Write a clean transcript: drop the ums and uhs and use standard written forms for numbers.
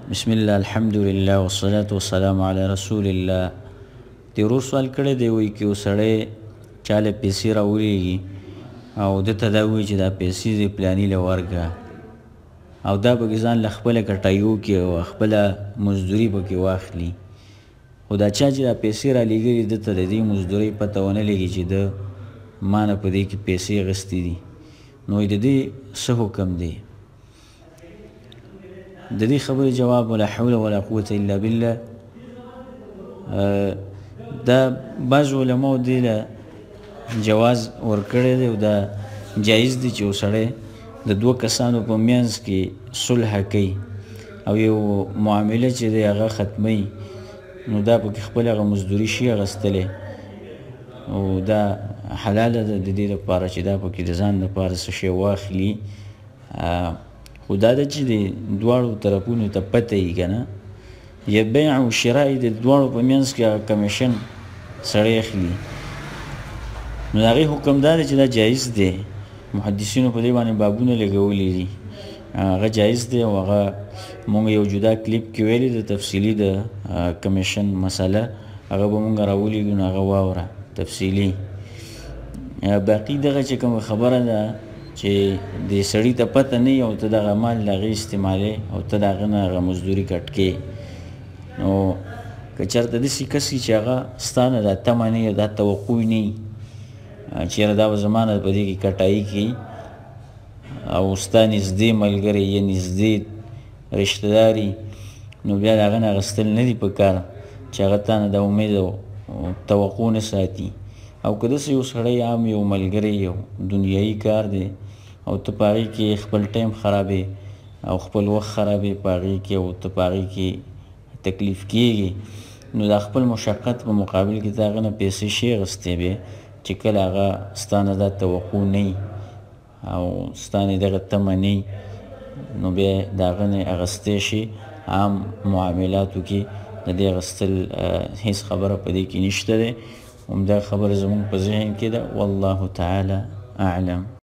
بسم الله الحمد لله والصلاة والسلام على رسول الله. تیرو سوال کړی دی وایي که یو سړی چاله پیسې راولیږي او دته دا وایي چې دا پیسې دې پلاني له ورکړه او دا پکې ځان له خپله کټایي وکړي او خپله مزدوري پکې واخلي، خو دا چا چې دا پیسې رالیږلي دته د دې مزدورۍ پته ونه لګي چې ده ما نه په دې کې پیسې اخیستې دي، نو د دې څه حکم دی؟ د دې خبرې جواب ولا حول ولا قوة الا بالله. دا بعض علماو دې له جواز ورکړی دی او دا جایز دی چې یو سړی د دوه کسانو په منځ کې صلح کوي او یو معامله چې دی هغه ختموي، نو دا پکې خپل هغه مزدوري شي اخیستلی او دا حلاله ده د دې لپاره چې دا پکې د ځان لپاره څه شی واخلي، خو دا ده چې د دواړو طرفونو ته پته وي که نه، یا بیع او شراء د دواړو په منځ کې هغه کمیشن سړی اخلي، نو د هغې حکم دا دی چې دا جایز دی. محدثینو په دې باندې بابونه لګولي دي، هغه جایز دی او هغه مونږ یو جدا کلیپ کې ویلي د تفصیلي د کمیشن مسله، هغه به مونږ راولیږو نو هغه واوره تفصیلي. باقي دغه چې کومه خبره ده چې د سړي ته پته نه وي او ته دغه مال د هغې استعمالې او ته د هغه نه هغه مزدوري کټ کې، نو که چېرته داسې کس وي چې هغه ستا نه دا تمه نه وي دا توقع نه وي چې یاره دا به زما نه په دې کې کټایي کوي او ستا نږدې ملګری یا نږدې رشته داري، نو بیا د هغه نه اخیستل نه دي په کار چې هغه تا نه د امید او توقع نه ساتي. او که داسې یو سړی عام یو ملګری یو دنیایي کار دی او ته په هغې کې خپل ټایم خرابې او خپل وخت خرابې په هغې کې او ته په هغې کې تکلیف کېږي، نو د خپل مشقت په مقابل کې ته هغه نه پیسې شي اخیستی بیا چې کله هغه ستا نه دا توقع نه وي او ستا نه دغه تمه نه وي، نو بیا د هغه نه اخیستی شي. عام معاملاتو کې د دې اخیستل هېڅ خبره په دې کې نشته دی، همدا خبره زموږ په ذهن کې ده. والله تعالی اعلم.